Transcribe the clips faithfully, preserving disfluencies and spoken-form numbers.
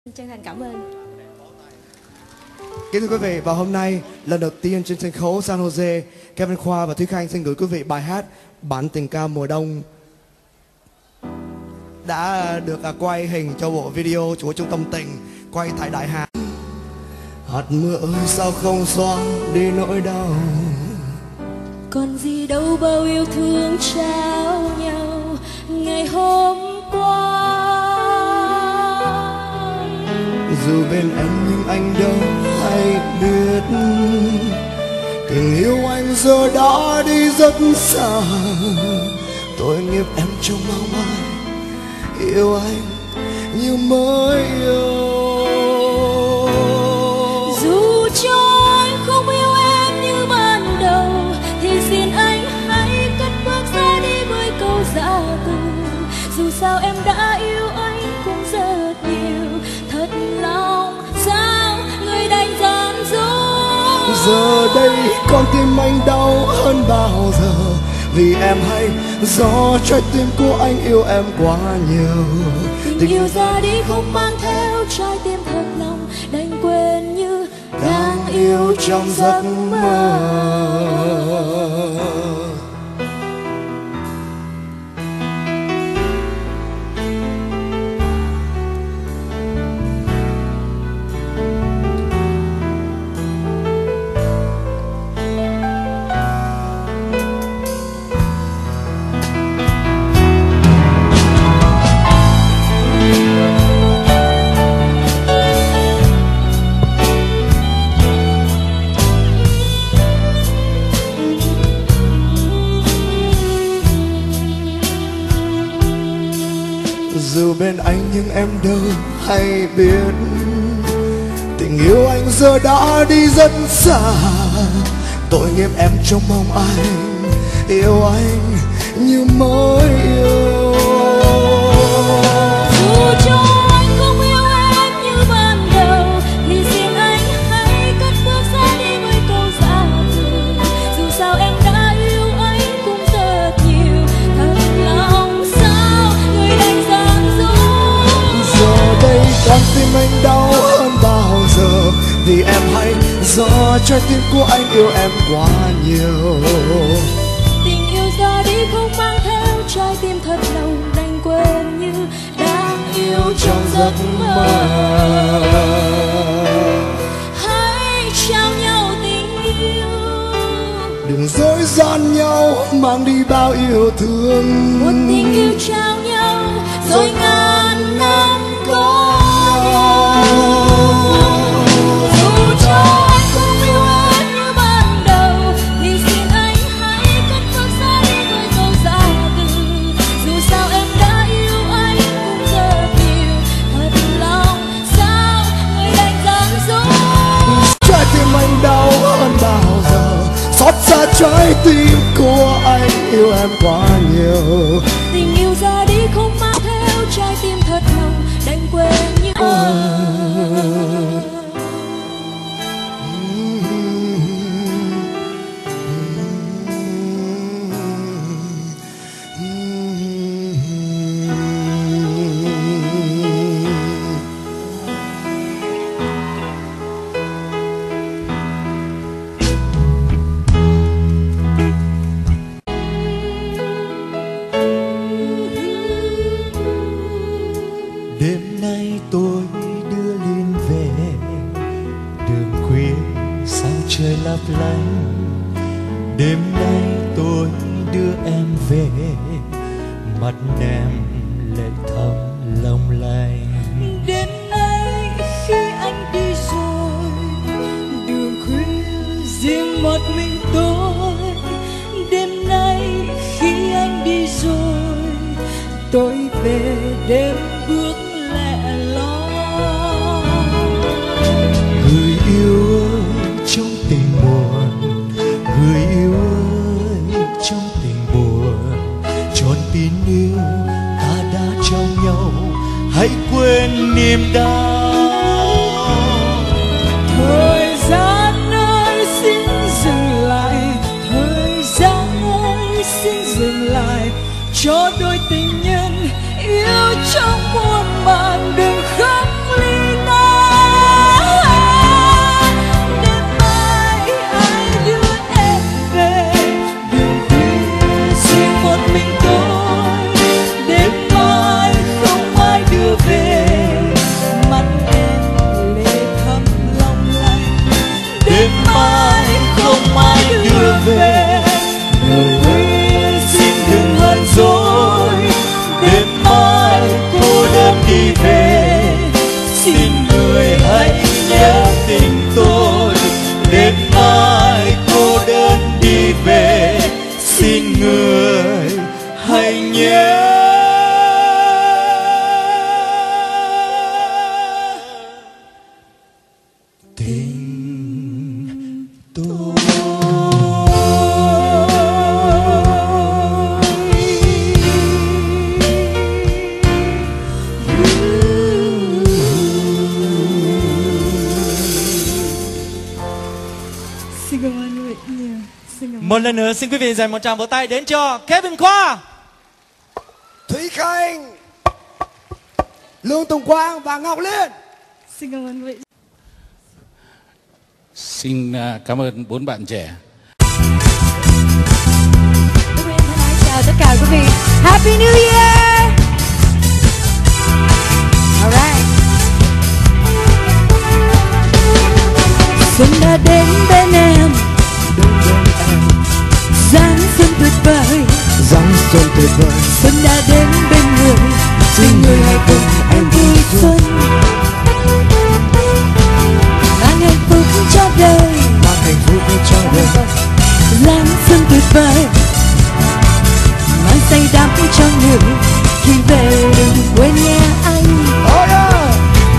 Chân thành cảm ơn. Kính thưa quý vị, và hôm nay lần đầu tiên trên sân khấu San Jose, Kevin Khoa và Thúy Khanh xin gửi quý vị bài hát Bản tình ca mùa đông đã được quay hình cho bộ video của Trung tâm Tình quay tại Đại Hà. Hạt mưa ơi sao không xóa đi nỗi đau, còn gì đâu bao yêu thương trao nhau ngày hôm qua. Dù bên em nhưng anh đâu hay biết, tình yêu anh giờ đã đi rất xa. Tội nghiệp em trong mong mai yêu anh như mới yêu. Dù cho anh không yêu em như ban đầu, thì xin anh hãy cất bước ra đi với câu dạ từ. Dù sao em đã yêu anh cũng rất nhiều, thật lòng sao người đành gian dối. Giờ đây con tim anh đau hơn bao giờ, vì em hay do trái tim của anh yêu em quá nhiều. Tình, Tình yêu ra đi không mang theo trái tim thật lòng, đành quên như đang yêu trong giấc mơ. Dù bên anh nhưng em đâu hay biết, tình yêu anh giờ đã đi rất xa. Tội nghiệp em trong mong anh yêu anh như mới yêu. Dù cho anh không yêu em như ban đầu, thì xin anh hãy cất bước ra đi với câu dạ từ. Dù sao em đã yêu anh cũng rất nhiều, thật lòng sao người đành gian dối. Giờ đây con tim anh đau hơn bao giờ, vì em hay do trái tim của anh yêu em quá nhiều. Tình yêu ra đi không mang theo trái tim thật lòng, đành quên như đang yêu trong giấc mơ. Hãy trao nhau tình yêu, đừng dối gian nhau mang đi bao yêu thương. một tình yêu trao nhau rồi ngàn năm có nhau. Dù cho anh không yêu em như ban đầu, thì xin anh hãy cất bước ra đi với câu dạ từ. Dù sao em đã yêu anh cũng rất nhiều, thật lòng sao người đành gian dối. Trái tim anh đau hơn bao giờ, xót xa trái tim của anh yêu em quá nhiều. Tình yêu ra đi không mang theo trái tim thật lòng, đành quên như Đêm nay tôi đưa Linh về, đường khuya sao trời lấp lánh. Đêm nay tôi đưa em về, mặt em lệ thắm long lanh. đêm nay khi anh đi rồi, đường khuya riêng một mình tôi. Đêm nay khi anh đi rồi, tôi về đêm bước lẻ loi. Người yêu ơi trong tình buồn, người yêu ơi trong tình buồn, tròn tin yêu ta đã trong nhau, hãy quên niềm đau. Thời gian ơi xin dừng lại, thời gian ơi xin dừng lại, cho đôi tình nhân yêu trong tình tôi. Xin cảm ơn quý vị nhiều. Xin cảm ơn. Một lần nữa xin quý vị dành một tràng vỗ tay đến cho Kevin Khoa, Thúy Khanh, Lương Tùng Quang và Ngọc Liên. Xin cảm ơn quý vị. Xin à, cảm ơn bốn bạn trẻ. Đức Nguyên thân ái chào tất cả quý vị. Happy New Year. Alright. Xuân đã đến bên em, Giáng xuân tuyệt vời, Giáng xuân tuyệt vời. xuân đã đến bên người, xin người hãy cùng em vui xuân, mang hạnh phúc cho đời, Mang hạnh phúc cho đời. Giáng xuân tuyệt vời, mang say đắm cho người, khi về đừng quên nghe anh. Oh yeah.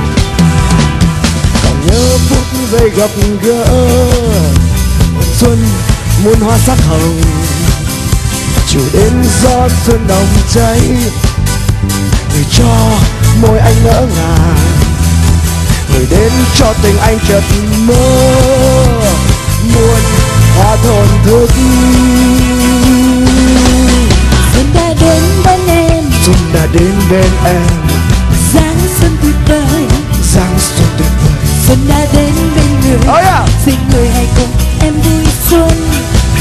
Còn nhớ phút giây gặp gỡ, xuân muôn hoa sắc hồng, chiều đến gió xuân đồng cháy, người cho môi anh ngỡ ngàng, người đến cho tình anh chợt mơ, muôn hoa thổn thức. Xuân đã đến bên em, Xuân đã đến bên em, Giáng xuân tuyệt vời, Giáng xuân tuyệt vời. xuân đã đến bên người, Oh yeah. xin người hãy cùng em vui xuân,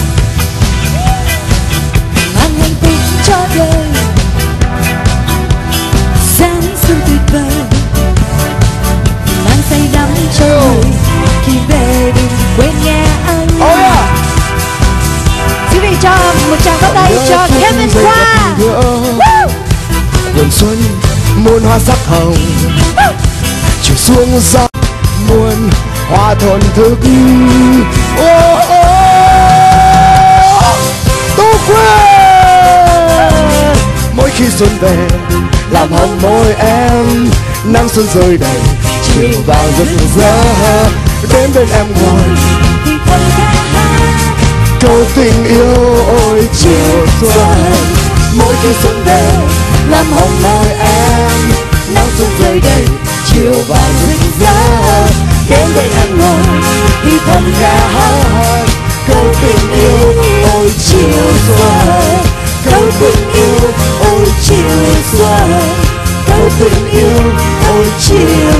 mang hạnh phúc cho đời. Giáng xuân tuyệt vời, mang say đắm cho người, khi về đừng quên nghe anh. Oh yeah. Quý vị cho một tràng vỗ tay cho Kevin Khoa. Vườn xuân muôn hoa sắc hồng, chiều xuống gió muôn hoa thổn thức. Oh, oh, Tô quên mỗi khi xuân về làm hồng môi em, nắng xuân rơi đầy chiều vào rực rỡ, đến bên em ngồi Thì thầm ca hát câu tình yêu ôi chiều xuân. Mỗi khi xuân về làm hồng môi em, nắng xuân rơi đầy chiều vào rực rỡ, đến bên em ngồi thì thầm ca hát câu tình yêu ôi chiều xuân, câu tình yêu ôi chiều xuân, câu tình yêu ôi chiều